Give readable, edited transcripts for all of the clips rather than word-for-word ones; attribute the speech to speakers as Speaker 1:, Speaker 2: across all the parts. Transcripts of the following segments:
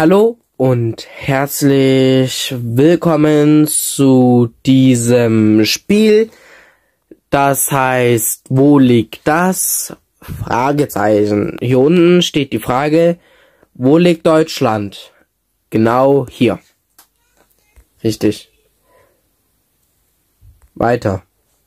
Speaker 1: Hallo und herzlich willkommen zu diesem Spiel. Das heißt, wo liegt das? Fragezeichen. Hier unten steht die Frage, wo liegt Deutschland? Genau hier. Richtig. Weiter.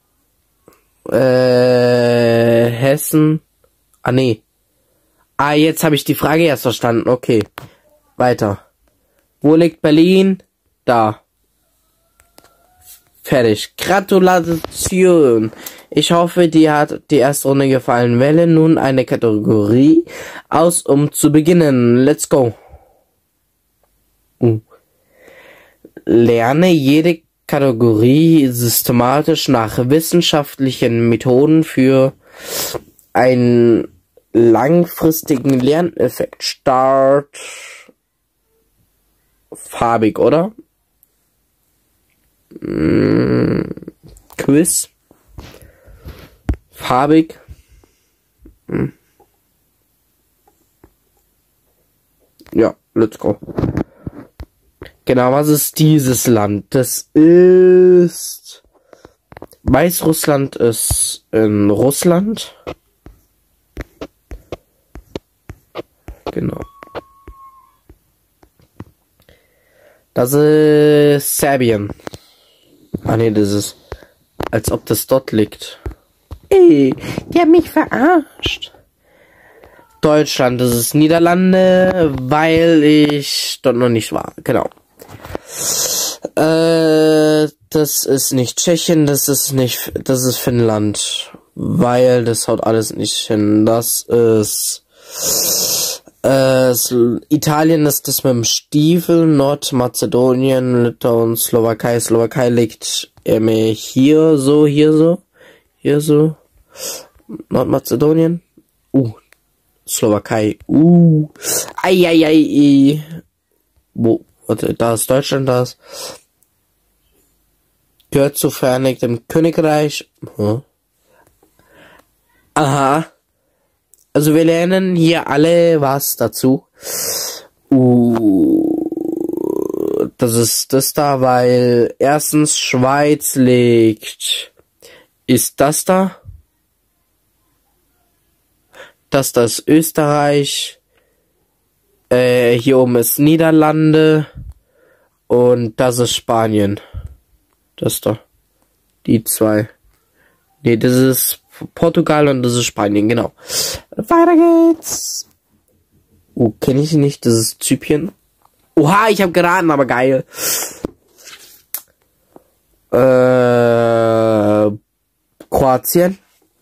Speaker 1: Hessen. Ah, nee. Ah, jetzt habe ich die Frage erst verstanden. Okay. Weiter. Wo liegt Berlin? Da. Fertig. Gratulation. Ich hoffe, dir hat die erste Runde gefallen. Wähle nun eine Kategorie aus, um zu beginnen. Let's go. Lerne jede Kategorie systematisch nach wissenschaftlichen Methoden für einen langfristigen Lerneffekt. Start. Farbig, oder? Quiz. Farbig. Ja, let's go. Genau, was ist dieses Land? Das ist... Weißrussland ist in Russland. Genau. Das ist Serbien. Ah ne, das ist... Als ob das dort liegt. Ey, die haben mich verarscht. Deutschland, das ist Niederlande, weil ich dort noch nicht war. Genau. Das ist nicht Tschechien, das ist Finnland. Weil das haut alles nicht hin. Das ist... Italien ist das mit dem Stiefel, Nordmazedonien, Litauen, Slowakei. Slowakei liegt hier so. Nordmazedonien. Slowakei. Eieiei. Wo? Warte, da ist Deutschland, das gehört zu Vereinigtem Königreich. Aha. Also wir lernen hier alle was dazu. Das ist das da, weil erstens Schweiz liegt. Ist das da? Das da ist Österreich. Hier oben ist Niederlande. Und das ist Spanien. Das da. Die zwei. Nee, das ist Portugal und das ist Spanien, genau. Weiter geht's. Kenne ich nicht, das ist Zypern. Oha, ich habe geraten, aber geil. Kroatien.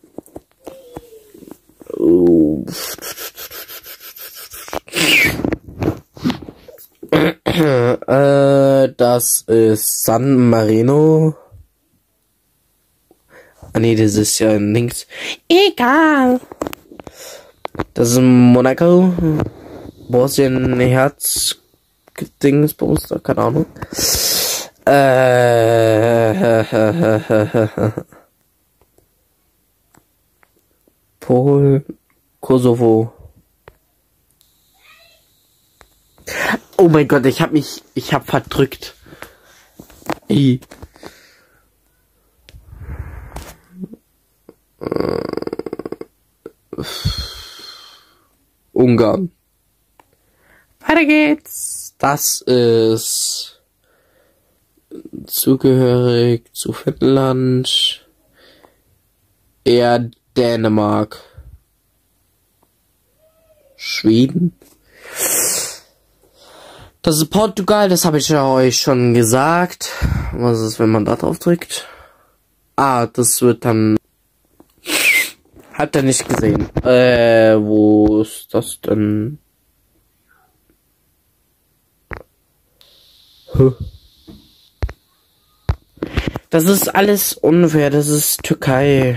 Speaker 1: Das ist San Marino. Ah ne, das ist ja links. Egal. Das ist Monaco. Bosnien, Herz. Dingsbums, keine Ahnung. Polen, Kosovo. Oh mein Gott, ich hab verdrückt. Ungarn. Weiter geht's. Das ist zugehörig zu Finnland. Eher Dänemark. Schweden. Das ist Portugal, das habe ich ja euch schon gesagt. Was ist, wenn man da drauf drückt? Das wird dann... Habt ihr nicht gesehen. Wo ist das denn? Das ist alles unfair, das ist Türkei.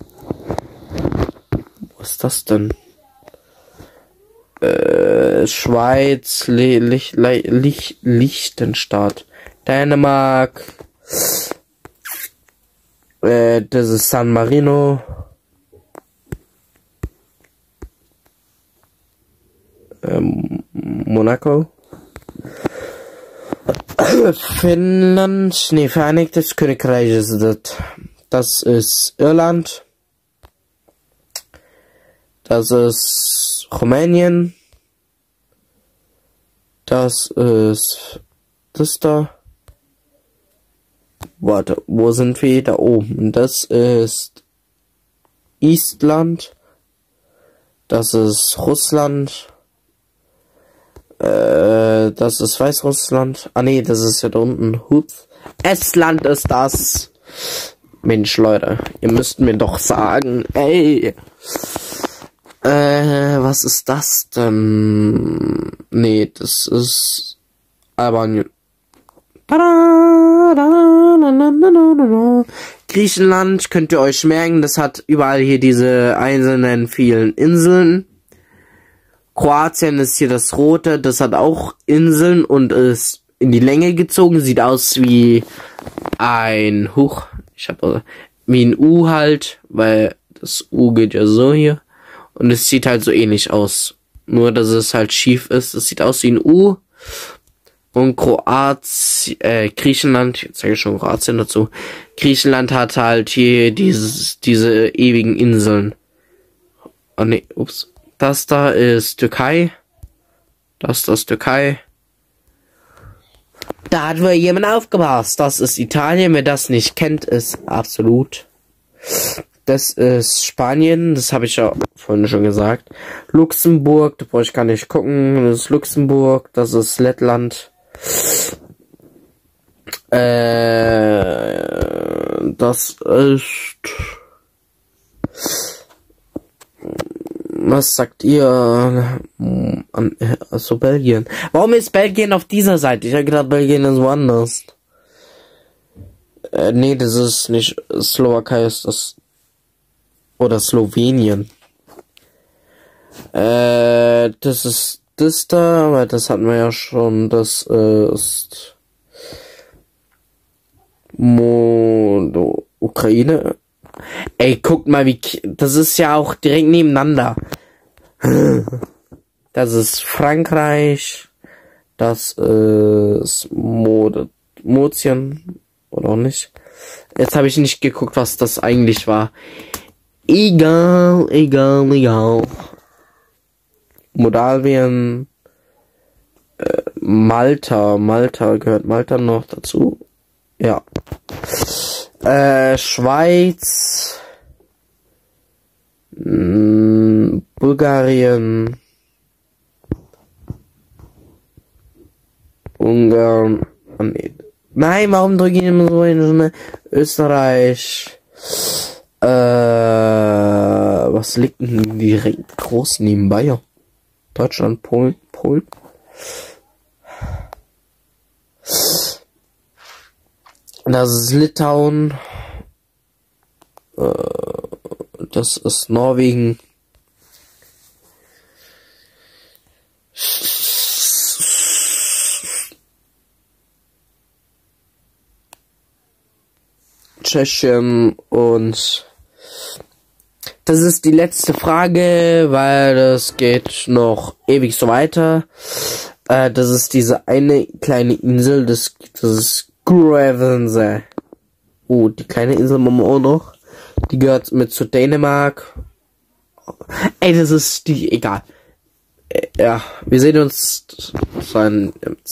Speaker 1: Wo ist das denn? Schweiz, Liechtenstein, Dänemark. Das ist San Marino. Monaco. Finnland, nee, Vereinigtes Königreich ist das. Das ist Irland. Das ist Rumänien. Das ist das da. Warte, wo sind wir? Da oben. Das ist Estland. Das ist Russland. Das ist Weißrussland. Ah nee, das ist ja da unten. Hups. Estland ist das. Mensch, Leute, ihr müsst mir doch sagen, ey. Was ist das denn? Nee, das ist Albanien. Griechenland könnt ihr euch merken, das hat überall hier diese einzelnen vielen Inseln. Kroatien ist hier das rote, das hat auch Inseln und ist in die Länge gezogen, sieht aus wie ein wie ein U halt, weil das U geht ja so hier und es sieht halt so ähnlich aus. Nur, dass es halt schief ist. Es sieht aus wie ein U. Und Griechenland, jetzt sage ich schon Kroatien dazu. Griechenland hat halt hier diese ewigen Inseln. Oh ne, ups. Das da ist Türkei. Das ist Türkei. Da hat wohl jemand aufgepasst. Das ist Italien. Wer das nicht kennt, ist absolut. Das ist Spanien. Das habe ich ja vorhin schon gesagt. Luxemburg. Da brauche ich gar nicht gucken. Das ist Luxemburg. Das ist Lettland. Das ist... Was sagt ihr? Also Belgien. Warum ist Belgien auf dieser Seite? Ich habe gedacht, Belgien ist woanders. Nee, das ist nicht Slowakei, ist das. Oder Slowenien. Das ist das da, aber das hatten wir ja schon. Das ist Ukraine. Ey, guckt mal, das ist ja auch direkt nebeneinander. Das ist Frankreich. Das ist Motien. Oder auch nicht. Jetzt habe ich nicht geguckt, was das eigentlich war. Egal. Moldawien. Malta. Gehört Malta noch dazu? Ja. Schweiz. Bulgarien. Ungarn. Oh, nee. Nein, warum drücke ich immer so hin? Österreich. Was liegt denn direkt groß nebenbei? Deutschland, Polen. Das ist Litauen. Das ist Norwegen. Tschechien und das ist die letzte Frage, weil das geht noch ewig so weiter. Das ist diese eine kleine Insel, das ist Gravensee. Oh, die kleine Insel machen wir auch noch. Die gehört mit zu Dänemark. Ey, das ist die, egal. Ja, wir sehen uns dann.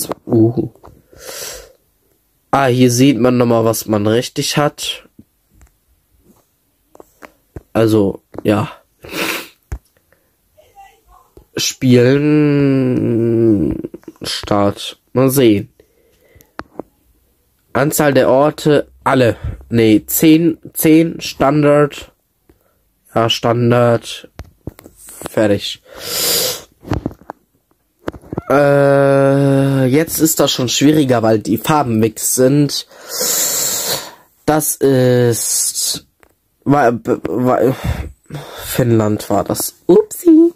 Speaker 1: Hier sieht man nochmal, was man richtig hat. Also, ja. Spielen. Start. Mal sehen. Anzahl der Orte, alle. Nee, 10 Standard. Ja, Standard. Fertig. Jetzt ist das schon schwieriger, weil die Farben weg sind. Das ist... Finnland war das. Upsi.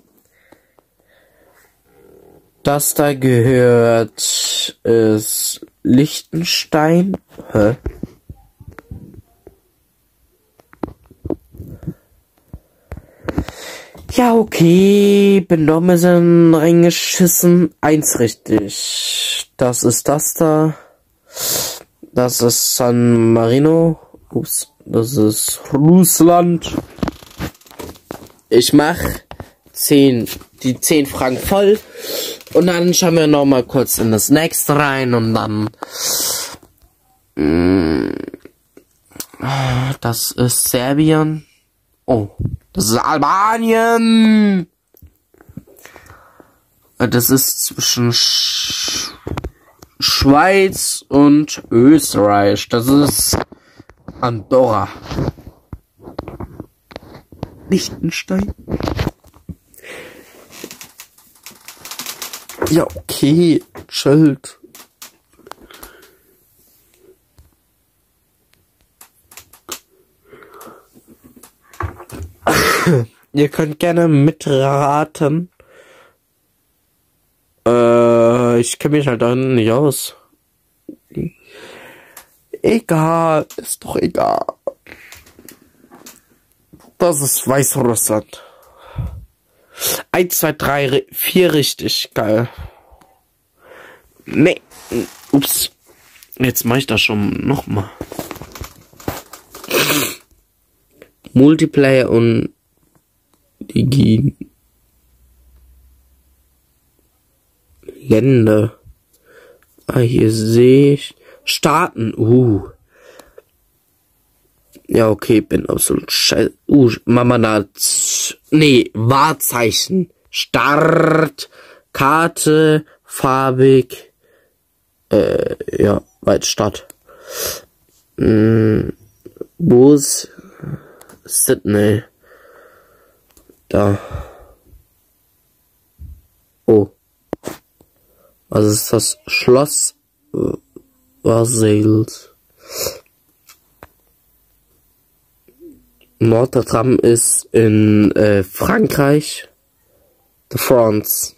Speaker 1: Das da gehört ist Liechtenstein. Hä? Ja, okay. Bin doch ein bisschen reingeschissen. 1 richtig. Das ist das da. Das ist San Marino. Ups, das ist Russland. Ich mach die 10 Fragen voll. Und dann schauen wir noch mal kurz in das nächste rein und dann das ist Serbien. Oh, das ist Albanien. Das ist zwischen Schweiz und Österreich. Das ist Andorra. Liechtenstein. Ja, okay, chillt. Ihr könnt gerne mitraten. Ich kenne mich halt da nicht aus. Egal, ist doch egal. Das ist Weißrussland. 1, 2, 3, 4 richtig. Geil. Nee. Ups. Jetzt mach ich das schon nochmal. Multiplayer und die Länder. Ah, hier sehe ich Staaten. Ja, okay, bin absolut scheiße. Nee, Wahrzeichen. Start, Karte, farbig. Ja, weit Stadt. Bus, Sydney. Da. Oh. Was ist das? Schloss Versailles. Notre Dame ist in Frankreich. The France.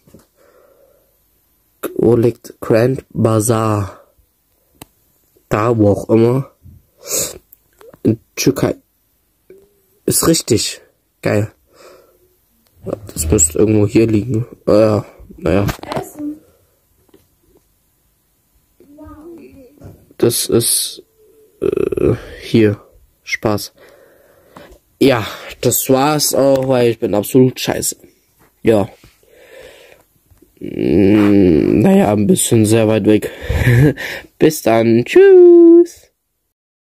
Speaker 1: Wo liegt Grand Bazaar? Da, wo auch immer. In Türkei. Ist richtig. Geil. Das müsste irgendwo hier liegen. Naja. Das ist hier. Spaß. Ja, das war's auch, weil ich bin absolut scheiße. Ja. Naja, ein bisschen sehr weit weg. Bis dann. Tschüss.